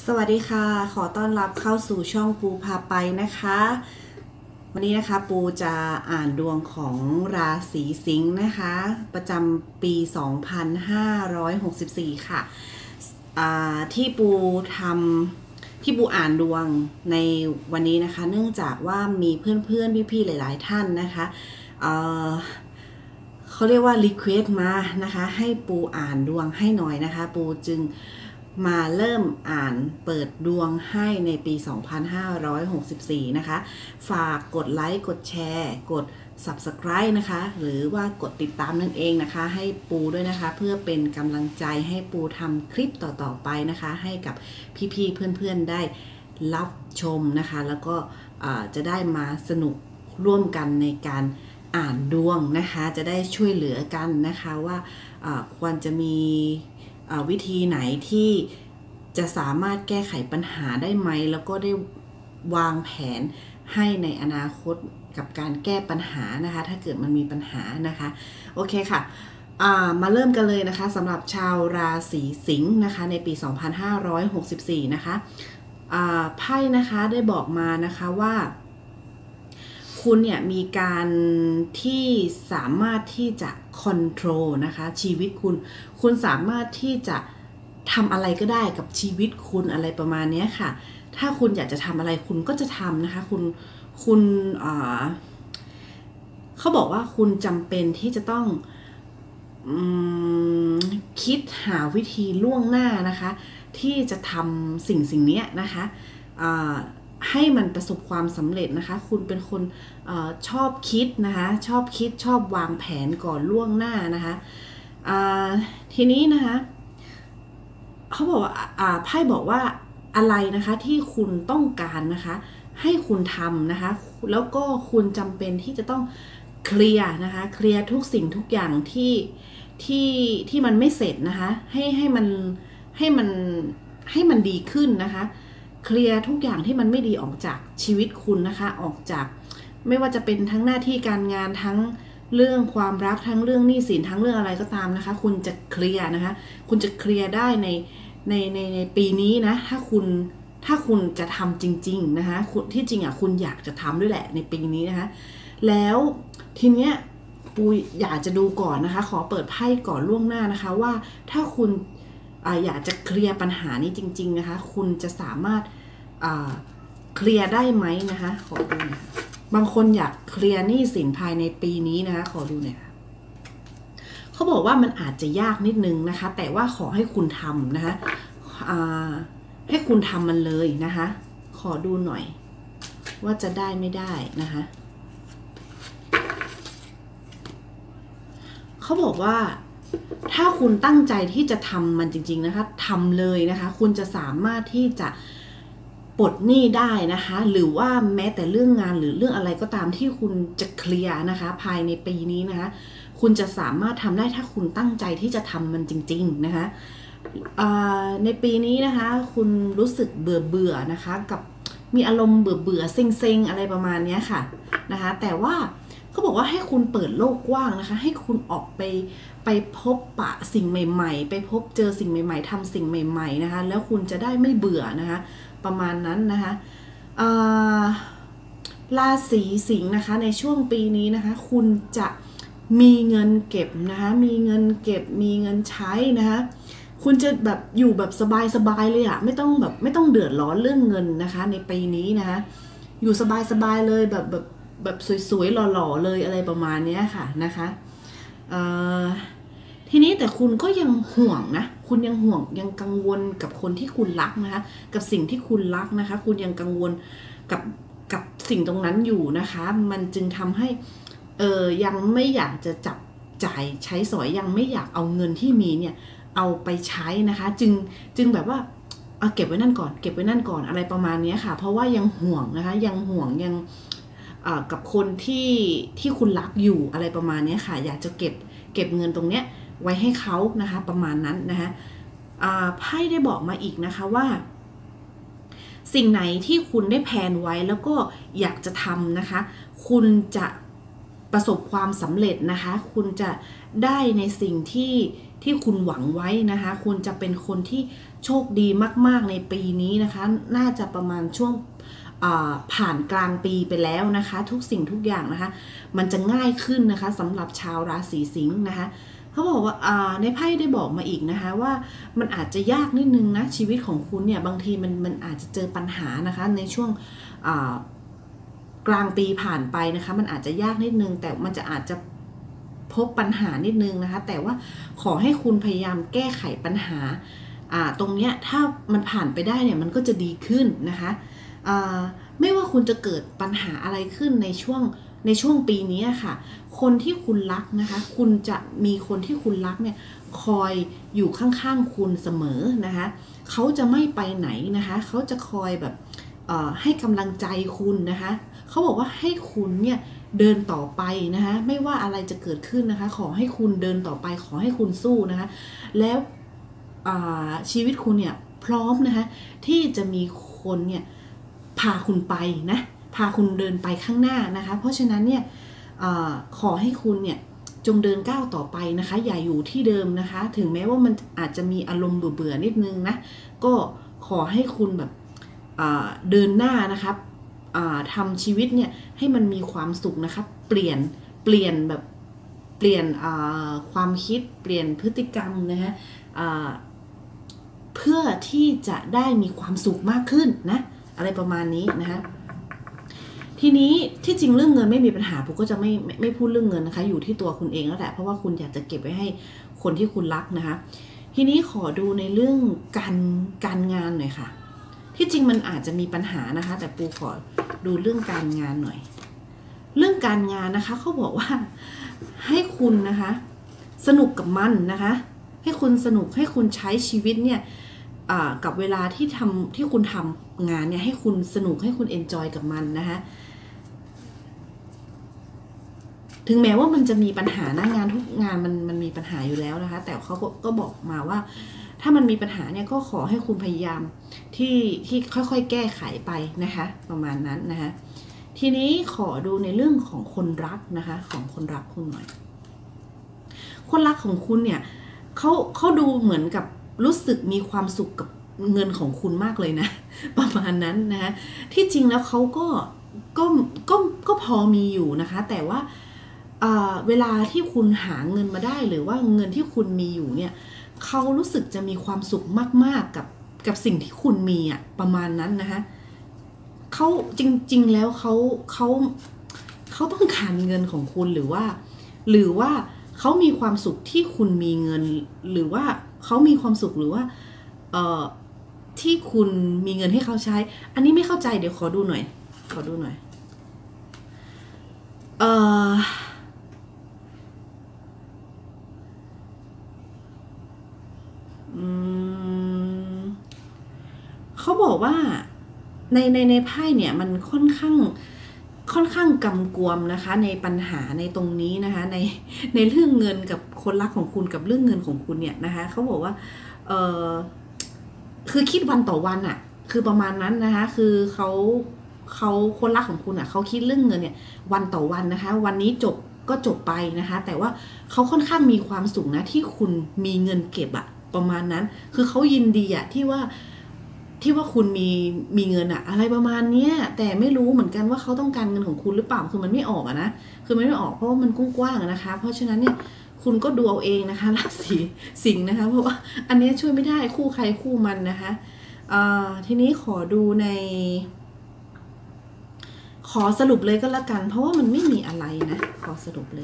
สวัสดีค่ะขอต้อนรับเข้าสู่ช่องปูพาไปนะคะวันนี้นะคะปูจะอ่านดวงของราศีสิงห์นะคะประจำปี 2564 ค่ะที่ปูอ่านดวงในวันนี้นะคะเนื่องจากว่ามีเพื่อนๆพี่ๆหลายๆท่านนะคะเขาเรียกว่ารีเควสต์มานะคะให้ปูอ่านดวงให้หน่อยนะคะปูจึงมาเริ่มอ่านเปิดดวงให้ในปี 2564 นะคะฝากกดไลค์กดแชร์กด Subscribe นะคะหรือว่ากดติดตามนั่นเองนะคะให้ปูด้วยนะคะเพื่อเป็นกำลังใจให้ปูทำคลิปต่อๆไปนะคะให้กับพี่ๆเพื่อนๆได้รับชมนะคะแล้วก็จะได้มาสนุกร่วมกันในการอ่านดวงนะคะจะได้ช่วยเหลือกันนะคะว่าควรจะมีวิธีไหนที่จะสามารถแก้ไขปัญหาได้ไหมแล้วก็ได้วางแผนให้ในอนาคตกับการแก้ปัญหานะคะถ้าเกิดมันมีปัญหานะคะโอเคค่ะมาเริ่มกันเลยนะคะสำหรับชาวราศีสิงห์นะคะในปี 2564 นะคะไพ่นะคะได้บอกมานะคะว่าคุณเนี่ยมีการที่สามารถที่จะคอนโทรลนะคะชีวิตคุณสามารถที่จะทำอะไรก็ได้กับชีวิตคุณอะไรประมาณนี้ค่ะถ้าคุณอยากจะทำอะไรคุณก็จะทำนะคะคุณเขาบอกว่าคุณจำเป็นที่จะต้องคิดหาวิธีล่วงหน้านะคะที่จะทำสิ่งนี้นะคะให้มันประสบความสำเร็จนะคะคุณเป็นคนชอบคิดนะคะชอบวางแผนก่อนล่วงหน้านะคะทีนี้นะคะเขาบอกว่าไพ่บอกว่าอะไรนะคะที่คุณต้องการนะคะให้คุณทำนะคะแล้วก็คุณจำเป็นที่จะต้องเคลียร์นะคะเคลียร์ทุกสิ่งทุกอย่างที่มันไม่เสร็จนะคะให้มันดีขึ้นนะคะเคลียร์ทุกอย่างที่มันไม่ดีออกจากชีวิตคุณนะคะออกจากไม่ว่าจะเป็นทั้งหน้าที่การงานทั้งเรื่องความรักทั้งเรื่องหนี้สินทั้งเรื่องอะไรก็ตามนะคะคุณจะเคลียร์นะคะคุณจะเคลียร์ได้ในปีนี้นะถ้าคุณจะทำจริงๆนะคะที่จริงคุณอยากจะทำด้วยแหละในปีนี้นะคะแล้วทีเนี้ยปูอยากจะดูก่อนนะคะขอเปิดไพ่ก่อนล่วงหน้านะคะว่าถ้าคุณอยากจะเคลียร์ปัญหานี้จริงๆนะคะคุณจะสามารถเคลียร์ได้ไหมนะคะขอดูนะบางคนอยากเคลียร์หนี้สินภายในปีนี้นะคะขอดูหน่อยค่ะเขาบอกว่ามันอาจจะยากนิดนึงนะคะแต่ว่าขอให้คุณทำนะคะให้คุณทำมันเลยนะคะขอดูหน่อยว่าจะได้ไม่ได้นะคะเขาบอกว่าถ้าคุณตั้งใจที่จะทำมันจริงๆนะคะทำเลยนะคะคุณจะสามารถที่จะปลดหนี้ได้นะคะหรือว่าแม้แต่เรื่องงานหรือเรื่องอะไรก็ตามที่คุณจะเคลียร์นะคะภายในปีนี้นะคะคุณจะสามารถทำได้ถ้าคุณตั้งใจที่จะทำมันจริงๆนะคะในปีนี้นะคะคุณรู้สึกเบื่อนะคะกับมีอารมณ์เบื่อเซ็งอะไรประมาณนี้ค่ะนะคะแต่ว่าเขาบอกว่าให้คุณเปิดโลกกว้างนะคะให้คุณออกไปพบปะสิ่งใหม่ๆไปพบเจอสิ่งใหม่ๆทำสิ่งใหม่ๆนะคะแล้วคุณจะได้ไม่เบื่อนะคะประมาณนั้นนะคะราศีสิงห์นะคะในช่วงปีนี้นะคะคุณจะมีเงินเก็บนะคะมีเงินเก็บมีเงินใช้นะคะคุณจะแบบอยู่แบบสบายเลยอะไม่ต้องเดือดร้อนเรื่องเงินนะคะในปีนี้นะคะอยู่สบายเลยแบบสวยๆหล่อๆเลยอะไรประมาณนี้ค่ะนะคะทีนี้แต่คุณก็ยังห่วงนะคุณยังห่วงยังกังวลกับคนที่คุณรักนะคะกับสิ่งที่คุณรักนะคะคุณยังกังวลกับสิ่งตรงนั้นอยู่นะคะมันจึงทำให้ยังไม่อยากจะจับจ่ายใช้สอยยังไม่อยากเอาเงินที่มีเนี่ยเอาไปใช้นะคะจึงแบบว่าเก็บไว้นั่นก่อนอะไรประมาณนี้ค่ะเพราะว่ายังห่วงนะคะยังห่วงยังกับคนที่คุณรักอยู่อะไรประมาณนี้ค่ะอยากจะเก็บเงินตรงเนี้ยไว้ให้เขานะคะประมาณนั้นนะคะไพ่ได้บอกมาอีกนะคะว่าสิ่งไหนที่คุณได้แพลนไว้แล้วก็อยากจะทำนะคะคุณจะประสบความสำเร็จนะคะคุณจะได้ในสิ่งที่คุณหวังไว้นะคะคุณจะเป็นคนที่โชคดีมากๆในปีนี้นะคะน่าจะประมาณช่วงผ่านกลางปีไปแล้วนะคะทุกสิ่งทุกอย่างนะคะมันจะง่ายขึ้นนะคะสำหรับชาวราศีสิงห์นะคะเขาบอกว่าในไพ่ได้บอกมาอีกนะคะว่ามันอาจจะยากนิดนึงนะชีวิตของคุณเนี่ยบางทีมันอาจจะเจอปัญหานะคะในช่วงกลางปีผ่านไปนะคะมันอาจจะยากนิดนึงแต่มันจะอาจจะพบปัญหานิดนึงนะคะแต่ว่าขอให้คุณพยายามแก้ไขปัญหาตรงเนี้ยถ้ามันผ่านไปได้เนี่ยมันก็จะดีขึ้นนะคะไม่ว่าคุณจะเกิดปัญหาอะไรขึ้นในช่วงปีนี้ค่ะคนที่คุณรักนะคะคุณจะมีคนที่คุณรักเนี่ยคอยอยู่ข้างๆคุณเสมอนะคะเขาจะไม่ไปไหนนะคะเขาจะคอยแบบให้กำลังใจคุณนะคะเขาบอกว่าให้คุณเนี่ยเดินต่อไปนะคะไม่ว่าอะไรจะเกิดขึ้นนะคะขอให้คุณเดินต่อไปขอให้คุณสู้นะคะแล้วชีวิตคุณเนี่ยพร้อมนะคะที่จะมีคนเนี่ยพาคุณไปนะพาคุณเดินไปข้างหน้านะคะเพราะฉะนั้นเนี่ยขอให้คุณเนี่ยจงเดินก้าวต่อไปนะคะอย่าอยู่ที่เดิมนะคะถึงแม้ว่ามันอาจจะมีอารมณ์เบื่อนิดนึงนะก็ขอให้คุณแบบเดินหน้านะคะทำชีวิตเนี่ยให้มันมีความสุขนะคะเปลี่ยนความคิดเปลี่ยนพฤติกรรมนะคะเพื่อที่จะได้มีความสุขมากขึ้นนะอะไรประมาณนี้นะคะทีนี้ที่จริงเรื่องเงินไม่มีปัญหาผมก็จะไม่พูดเรื่องเงินนะคะอยู่ที่ตัวคุณเองแล้วแหละเพราะว่าคุณอยากจะเก็บไว้ให้คนที่คุณรักนะคะทีนี้ขอดูในเรื่องการงานหน่อยค่ะที่จริงมันอาจจะมีปัญหานะคะแต่ปูขอดูเรื่องการงานหน่อยเรื่องการงานนะคะเขาบอกว่าให้คุณนะคะสนุกกับมันนะคะให้คุณสนุกให้คุณใช้ชีวิตเนี่ยกับเวลาที่คุณทำงานเนี่ยให้คุณสนุกให้คุณเอนจอยกับมันนะคะถึงแม้ว่ามันจะมีปัญหานะงานทุกงานมันมีปัญหาอยู่แล้วนะคะแต่เขาก็บอกมาว่าถ้ามันมีปัญหาเนี่ยก็ขอให้คุณพยายามที่ค่อยๆแก้ไขไปนะคะประมาณนั้นนะคะทีนี้ขอดูในเรื่องของคนรักนะคะของคนรักคุณหน่อยคนรักของคุณเนี่ยเขาดูเหมือนกับรู้สึกมีความสุขกับเงินของคุณมากเลยนะประมาณนั้นนะคะที่จริงแล้วเขาก็พอมีอยู่นะคะแต่ว่าเวลาที่คุณหาเงินมาได้หรือว่าเงินที่คุณมีอยู่เนี่ยเขารู้สึกจะมีความสุขมากๆกับสิ่งที่คุณมีอ่ะประมาณนั้นนะคะเขาจริงๆแล้วเขาต้องการเงินของคุณหรือว่าเขามีความสุขที่คุณมีเงินหรือว่าเขามีความสุขหรือว่าที่คุณมีเงินให้เขาใช้อันนี้ไม่เข้าใจเดี๋ยวขอดูหน่อยเขาบอกว่าในไพ่เนี่ยมันค่อนข้างกำกวมนะคะในปัญหาในตรงนี้นะคะในเรื่องเงินกับคนรักของคุณกับเรื่องเงินของคุณเนี่ยนะคะเขาบอกว่าคือคิดวันต่อวันอะคือประมาณนั้นนะคะคือเขาคนรักของคุณอะเขาคิดเรื่องเงินเนี่ยวันต่อวันนะคะวันนี้จบก็จบไปนะคะแต่ว่าเขาค่อนข้างมีความสุขนะที่คุณมีเงินเก็บอะประมาณนั้นคือเขายินดีอะที่ว่าคุณมีเงินอะอะไรประมาณนี้แต่ไม่รู้เหมือนกันว่าเขาต้องการเงินของคุณหรือเปล่าคือมันไม่ออกอะนะคือมันไม่ออกเพราะว่ามันกว้างๆนะคะเพราะฉะนั้นเนี่ยคุณก็ดูเอาเองนะคะราศีสิงห์นะคะเพราะว่าอันนี้ช่วยไม่ได้คู่ใครคู่มันนะคะทีนี้ขอดูขอสรุปเลยก็แล้วกันเพราะว่ามันไม่มีอะไรนะขอสรุป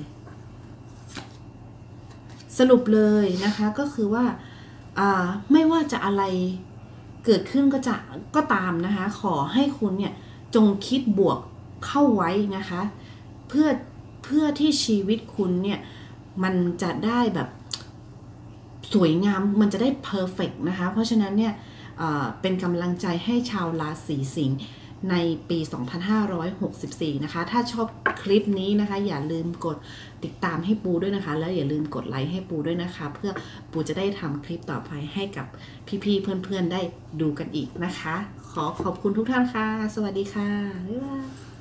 เลยนะคะก็คือว่าไม่ว่าจะอะไรเกิดขึ้นก็ตามนะคะขอให้คุณเนี่ยจงคิดบวกเข้าไว้นะคะเพื่อที่ชีวิตคุณเนี่ยมันจะได้แบบสวยงามมันจะได้เพอร์เฟกต์นะคะเพราะฉะนั้นเนี่ยเป็นกำลังใจให้ชาวราศีสิงห์ในปี 2564 นะคะถ้าชอบคลิปนี้นะคะอย่าลืมกดติดตามให้ปูด้วยนะคะแล้วอย่าลืมกดไลค์ให้ปูด้วยนะคะเพื่อปูจะได้ทำคลิปต่อไปให้กับพี่ๆเพื่อนๆได้ดูกันอีกนะคะขอบคุณทุกท่านค่ะสวัสดีค่ะบ๊ายบาย